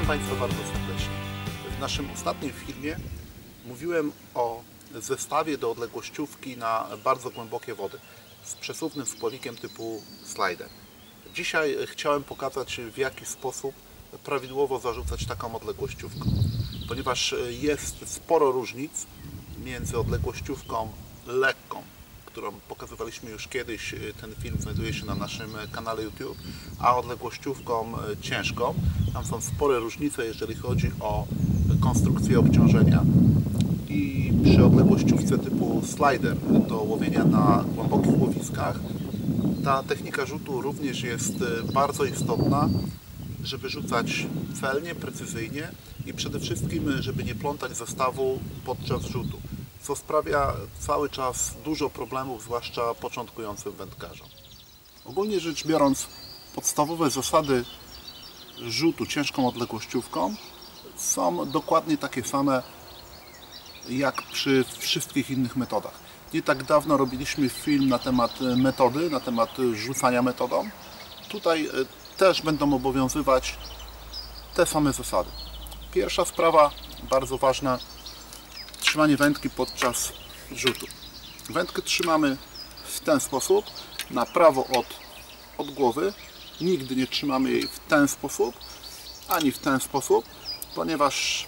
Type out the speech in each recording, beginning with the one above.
Witam Państwa bardzo serdecznie. W naszym ostatnim filmie mówiłem o zestawie do odległościówki na bardzo głębokie wody z przesuwnym spławikiem typu slider. Dzisiaj chciałem pokazać, w jaki sposób prawidłowo zarzucać taką odległościówką, ponieważ jest sporo różnic między odległościówką lekką, którą pokazywaliśmy już kiedyś, ten film znajduje się na naszym kanale YouTube, a odległościówką ciężką. Tam są spore różnice, jeżeli chodzi o konstrukcję obciążenia. I przy odległościówce typu slider do łowienia na głębokich łowiskach ta technika rzutu również jest bardzo istotna, żeby rzucać celnie, precyzyjnie i przede wszystkim, żeby nie plątać zestawu podczas rzutu, co sprawia cały czas dużo problemów, zwłaszcza początkującym wędkarzom. Ogólnie rzecz biorąc, podstawowe zasady rzutu ciężką odległościówką są dokładnie takie same jak przy wszystkich innych metodach. Nie tak dawno robiliśmy film na temat metody, na temat rzucania metodą. Tutaj też będą obowiązywać te same zasady. Pierwsza sprawa, bardzo ważna, trzymanie wędki podczas rzutu. Wędkę trzymamy w ten sposób, na prawo od głowy. Nigdy nie trzymamy jej w ten sposób, ani w ten sposób, ponieważ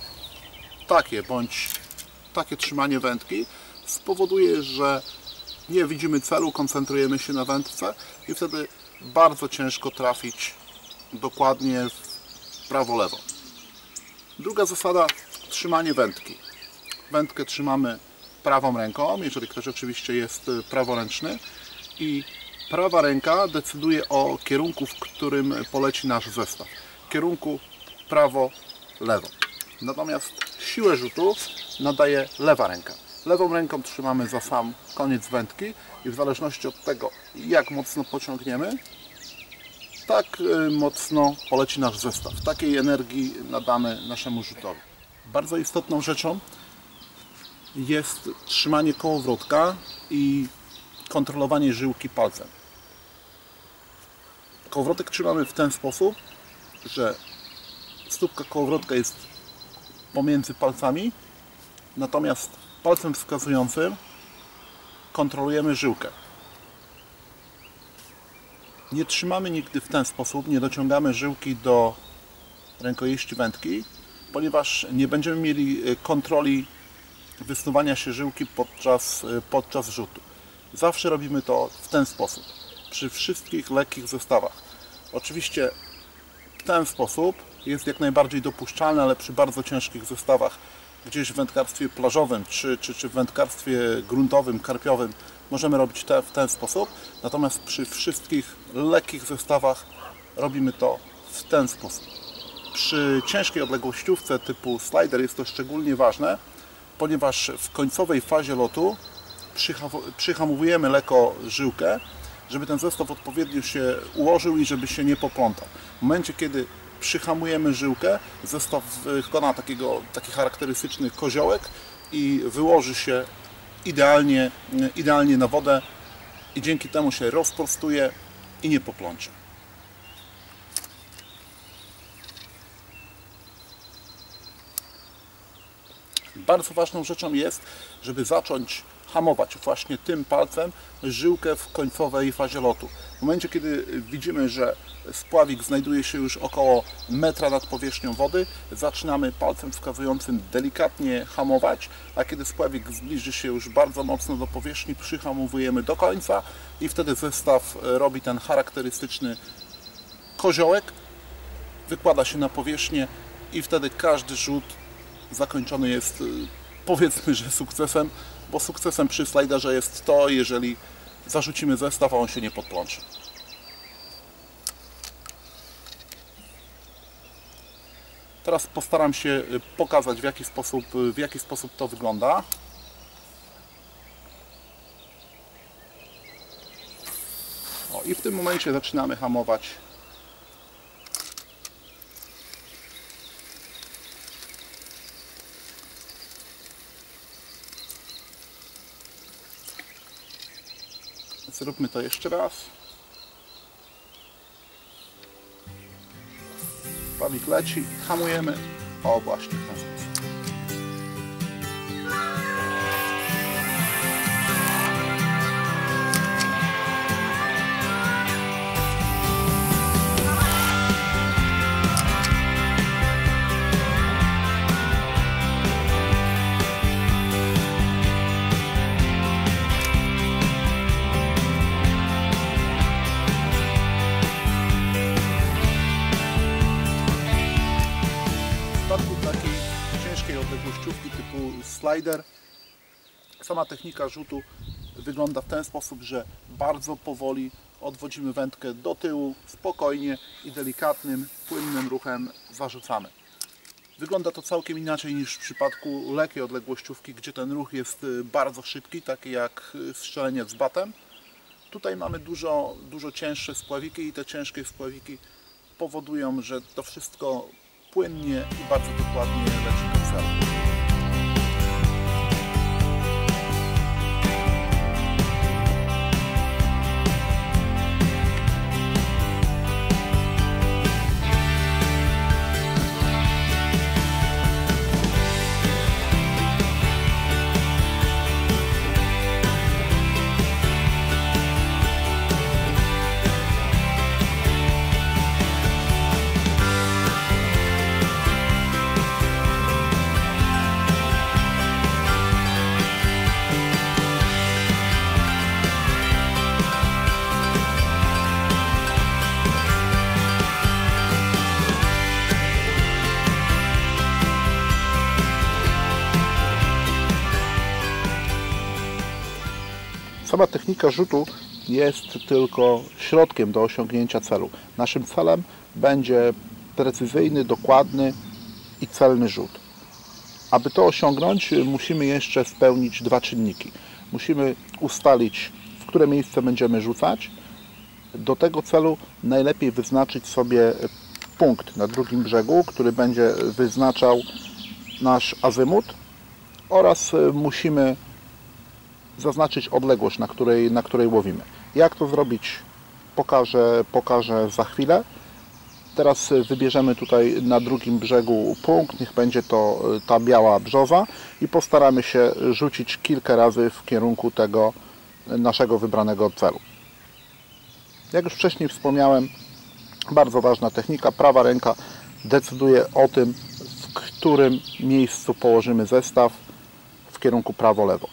takie trzymanie wędki spowoduje, że nie widzimy celu, koncentrujemy się na wędce i wtedy bardzo ciężko trafić dokładnie w prawo-lewo. Druga zasada, trzymanie wędki. Wędkę trzymamy prawą ręką, jeżeli ktoś oczywiście jest praworęczny, i prawa ręka decyduje o kierunku, w którym poleci nasz zestaw. Kierunku prawo-lewo. Natomiast siłę rzutu nadaje lewa ręka. Lewą ręką trzymamy za sam koniec wędki i w zależności od tego, jak mocno pociągniemy, tak mocno poleci nasz zestaw. Takiej energii nadamy naszemu rzutowi. Bardzo istotną rzeczą jest trzymanie kołowrotka i kontrolowanie żyłki palcem. Kołowrotek trzymamy w ten sposób, że stópka kołowrotka jest pomiędzy palcami, natomiast palcem wskazującym kontrolujemy żyłkę. Nie trzymamy nigdy w ten sposób, nie dociągamy żyłki do rękojeści wędki, ponieważ nie będziemy mieli kontroli wysuwania się żyłki podczas rzutu. Zawsze robimy to w ten sposób, przy wszystkich lekkich zestawach. Oczywiście ten sposób jest jak najbardziej dopuszczalny, ale przy bardzo ciężkich zestawach, gdzieś w wędkarstwie plażowym czy w wędkarstwie gruntowym, karpiowym, możemy robić w ten sposób. Natomiast przy wszystkich lekkich zestawach robimy to w ten sposób. Przy ciężkiej odległościówce typu slider jest to szczególnie ważne, ponieważ w końcowej fazie lotu przyhamowujemy lekko żyłkę, żeby ten zestaw odpowiednio się ułożył i żeby się nie poplątał. W momencie, kiedy przyhamujemy żyłkę, zestaw wykona taki charakterystyczny koziołek i wyłoży się idealnie na wodę i dzięki temu się rozprostuje i nie poplącze. Bardzo ważną rzeczą jest, żeby zacząć hamować właśnie tym palcem żyłkę w końcowej fazie lotu. W momencie, kiedy widzimy, że spławik znajduje się już około metra nad powierzchnią wody, zaczynamy palcem wskazującym delikatnie hamować, a kiedy spławik zbliży się już bardzo mocno do powierzchni, przyhamowujemy do końca i wtedy zestaw robi ten charakterystyczny koziołek, wykłada się na powierzchnię i wtedy każdy rzut zakończony jest, powiedzmy, że sukcesem, bo sukcesem przy sliderze jest to, jeżeli zarzucimy zestaw, a on się nie podplączy. Teraz postaram się pokazać, w jaki sposób to wygląda. I w tym momencie zaczynamy hamować. Zróbmy to jeszcze raz. Spławik leci, hamujemy. O, właśnie w ten sposób. Takiej ciężkiej odległościówki typu slider sama technika rzutu wygląda w ten sposób, że bardzo powoli odwodzimy wędkę do tyłu, spokojnie i delikatnym, płynnym ruchem zarzucamy. Wygląda to całkiem inaczej niż w przypadku lekkiej odległościówki, gdzie ten ruch jest bardzo szybki, taki jak strzelenie z batem. Tutaj mamy dużo cięższe spławiki i te ciężkie spławiki powodują, że to wszystko płynnie i bardzo dokładnie leci do celu. Sama technika rzutu jest tylko środkiem do osiągnięcia celu. Naszym celem będzie precyzyjny, dokładny i celny rzut. Aby to osiągnąć, musimy jeszcze spełnić dwa czynniki. Musimy ustalić, w które miejsce będziemy rzucać. Do tego celu najlepiej wyznaczyć sobie punkt na drugim brzegu, który będzie wyznaczał nasz azymut, oraz musimy zaznaczyć odległość, na której łowimy. Jak to zrobić, pokażę za chwilę. Teraz wybierzemy tutaj na drugim brzegu punkt, niech będzie to ta biała brzoza i postaramy się rzucić kilka razy w kierunku tego naszego wybranego celu. Jak już wcześniej wspomniałem, bardzo ważna technika, prawa ręka decyduje o tym, w którym miejscu położymy zestaw w kierunku prawo-lewo.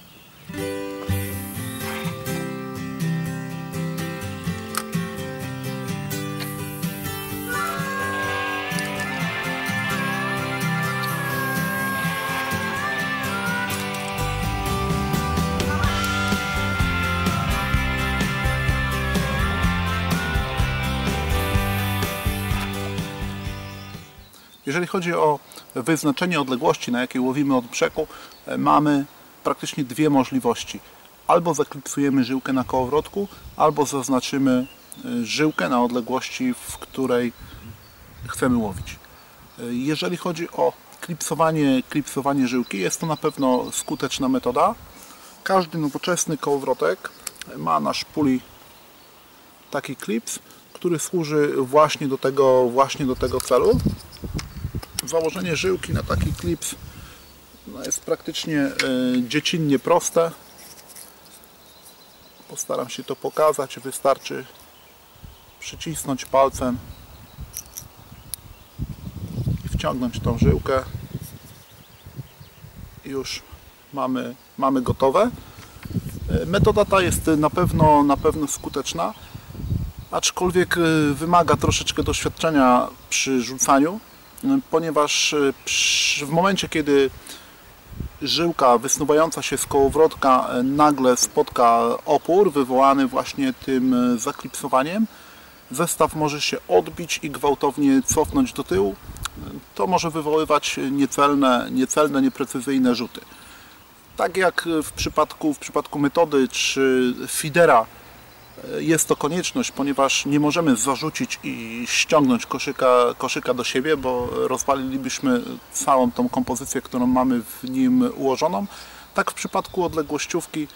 Jeżeli chodzi o wyznaczenie odległości, na jakiej łowimy od brzegu, mamy praktycznie dwie możliwości. Albo zaklipsujemy żyłkę na kołowrotku, albo zaznaczymy żyłkę na odległości, w której chcemy łowić. Jeżeli chodzi o klipsowanie żyłki, jest to na pewno skuteczna metoda. Każdy nowoczesny kołowrotek ma na szpuli taki klips, który służy właśnie do tego celu. Założenie żyłki na taki klips jest praktycznie dziecinnie proste. Postaram się to pokazać. Wystarczy przycisnąć palcem i wciągnąć tą żyłkę. Już mamy gotowe. Metoda ta jest na pewno skuteczna, aczkolwiek wymaga troszeczkę doświadczenia przy rzucaniu, ponieważ w momencie, kiedy żyłka wysnuwająca się z kołowrotka nagle spotka opór wywołany właśnie tym zaklipsowaniem, zestaw może się odbić i gwałtownie cofnąć do tyłu. To może wywoływać niecelne, nieprecyzyjne rzuty. Tak jak w przypadku metody czy feedera jest to konieczność, ponieważ nie możemy zarzucić i ściągnąć koszyka do siebie, bo rozwalilibyśmy całą tą kompozycję, którą mamy w nim ułożoną. Tak w przypadku odległościówki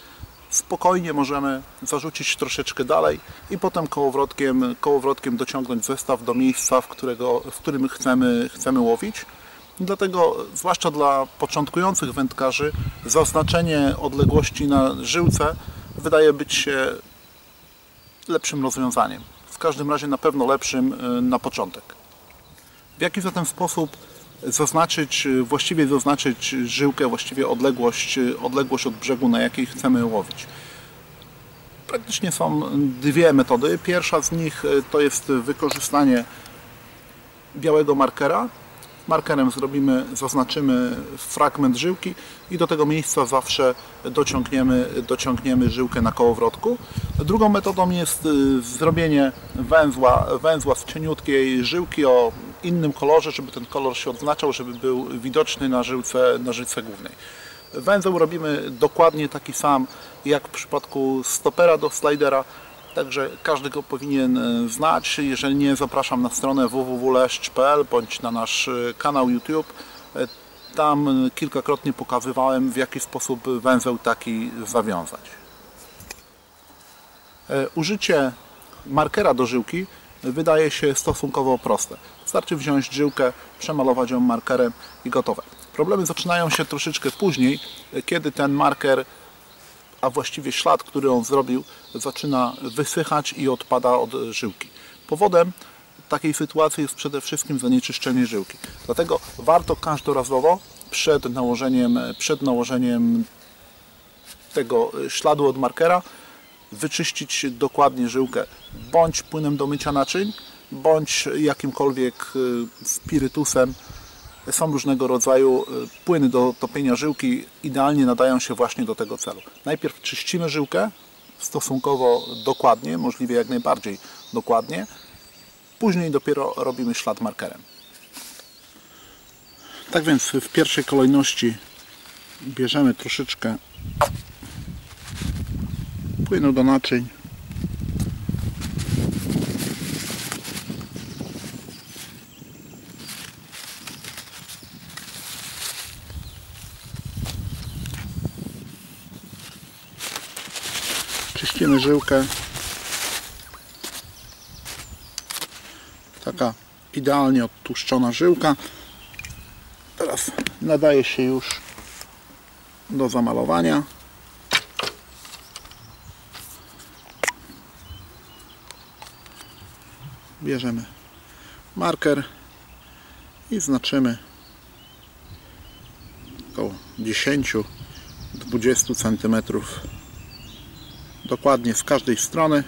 spokojnie możemy zarzucić troszeczkę dalej i potem kołowrotkiem dociągnąć zestaw do miejsca, w którym chcemy łowić. Dlatego, zwłaszcza dla początkujących wędkarzy, zaznaczenie odległości na żyłce wydaje być się lepszym rozwiązaniem. W każdym razie na pewno lepszym na początek. W jaki zatem sposób właściwie zaznaczyć żyłkę, właściwie odległość od brzegu, na jakiej chcemy łowić? Praktycznie są dwie metody. Pierwsza z nich to jest wykorzystanie białego markera. Markerem zaznaczymy fragment żyłki i do tego miejsca zawsze dociągniemy żyłkę na kołowrotku. Drugą metodą jest zrobienie węzła z cieniutkiej żyłki o innym kolorze, żeby ten kolor się odznaczał, żeby był widoczny na żyłce głównej. Węzeł robimy dokładnie taki sam jak w przypadku stopera do slidera, także każdy go powinien znać. Jeżeli nie, zapraszam na stronę www.leszcz.pl bądź na nasz kanał YouTube. Tam kilkakrotnie pokazywałem, w jaki sposób węzeł taki zawiązać. Użycie markera do żyłki wydaje się stosunkowo proste. Wystarczy wziąć żyłkę, przemalować ją markerem i gotowe. Problemy zaczynają się troszeczkę później, kiedy ten marker, a właściwie ślad, który on zrobił, zaczyna wysychać i odpada od żyłki. Powodem takiej sytuacji jest przede wszystkim zanieczyszczenie żyłki. Dlatego warto każdorazowo przed nałożeniem tego śladu od markera wyczyścić dokładnie żyłkę, bądź płynem do mycia naczyń, bądź jakimkolwiek spirytusem. Są różnego rodzaju płyny do topienia żyłki, idealnie nadają się właśnie do tego celu. Najpierw czyścimy żyłkę stosunkowo dokładnie, możliwie jak najbardziej dokładnie, później dopiero robimy ślad markerem. Tak więc w pierwszej kolejności bierzemy troszeczkę płynu do naczyń. Czyścimy żyłkę. Taka idealnie odtłuszczona żyłka. Teraz nadaje się już do zamalowania. Bierzemy marker i znaczymy około 10-20 cm dokładnie z każdej strony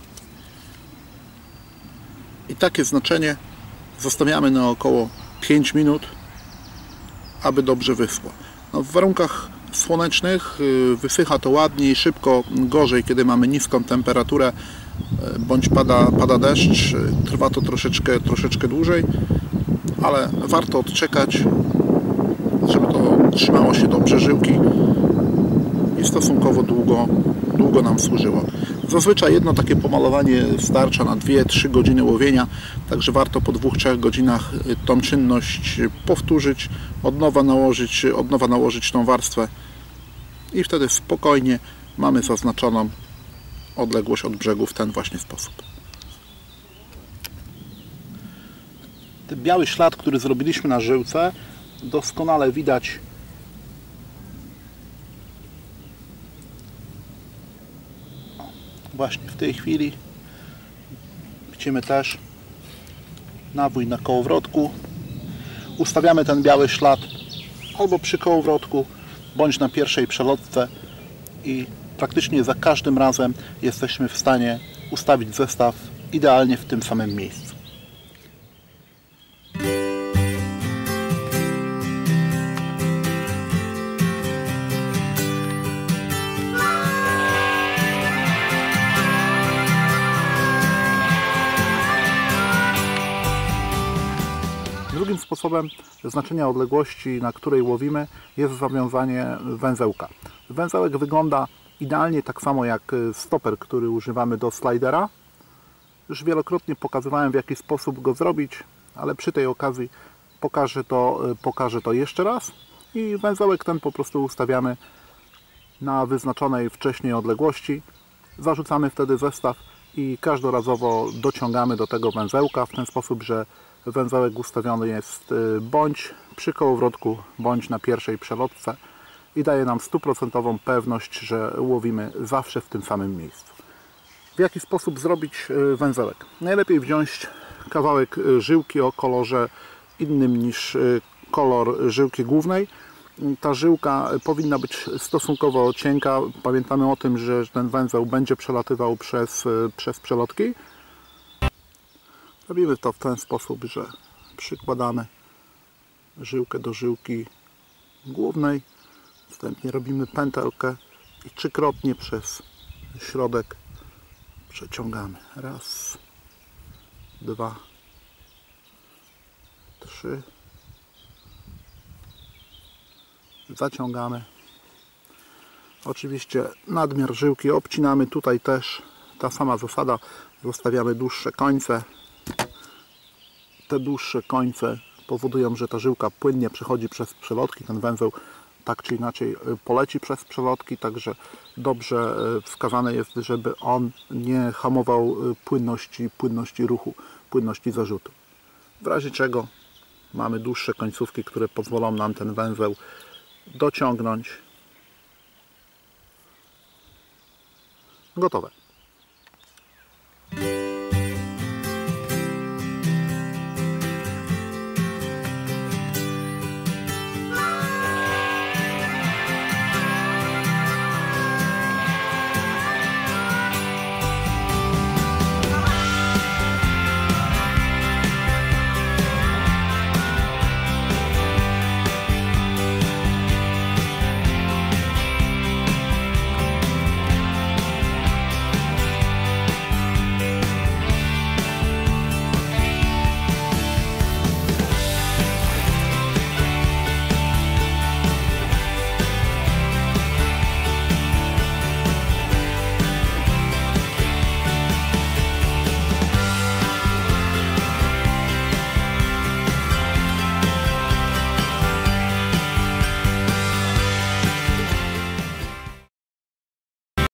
i takie znaczenie zostawiamy na około 5 minut, aby dobrze wyschło. No, w warunkach słonecznych wysycha to ładniej, szybko, gorzej, kiedy mamy niską temperaturę bądź pada deszcz. Trwa to troszeczkę dłużej, ale warto odczekać, żeby to trzymało się dobrze żyłki i stosunkowo długo nam służyło. Zazwyczaj jedno takie pomalowanie starcza na 2-3 godziny łowienia, także warto po 2-3 godzinach tą czynność powtórzyć, od nowa nałożyć tą warstwę i wtedy spokojnie mamy zaznaczoną odległość od brzegu w ten właśnie sposób. Ten biały ślad, który zrobiliśmy na żyłce, doskonale widać właśnie w tej chwili. Widzimy też nawój na kołowrotku. Ustawiamy ten biały ślad albo przy kołowrotku, bądź na pierwszej przelotce i praktycznie za każdym razem jesteśmy w stanie ustawić zestaw idealnie w tym samym miejscu. Drugim sposobem znaczenia odległości, na której łowimy, jest zawiązanie węzełka. Węzełek wygląda idealnie tak samo jak stoper, który używamy do slidera. Już wielokrotnie pokazywałem, w jaki sposób go zrobić, ale przy tej okazji pokażę to jeszcze raz. I węzełek ten po prostu ustawiamy na wyznaczonej wcześniej odległości. Zarzucamy wtedy zestaw i każdorazowo dociągamy do tego węzełka w ten sposób, że węzełek ustawiony jest bądź przy kołowrotku, bądź na pierwszej przelotce i daje nam 100% pewność, że łowimy zawsze w tym samym miejscu. W jaki sposób zrobić węzełek? Najlepiej wziąć kawałek żyłki o kolorze innym niż kolor żyłki głównej. Ta żyłka powinna być stosunkowo cienka. Pamiętamy o tym, że ten węzeł będzie przelatywał przez przelotki. Robimy to w ten sposób, że przykładamy żyłkę do żyłki głównej. Następnie robimy pętelkę i trzykrotnie przez środek przeciągamy. Raz, dwa, trzy. Zaciągamy. Oczywiście nadmiar żyłki obcinamy. Tutaj też ta sama zasada. Zostawiamy dłuższe końce. Te dłuższe końce powodują, że ta żyłka płynnie przechodzi przez przelotki. Ten węzeł tak czy inaczej poleci przez przelotki, także dobrze wskazane jest, żeby on nie hamował płynności ruchu, płynności zarzutu. W razie czego mamy dłuższe końcówki, które pozwolą nam ten węzeł dociągnąć. Gotowe.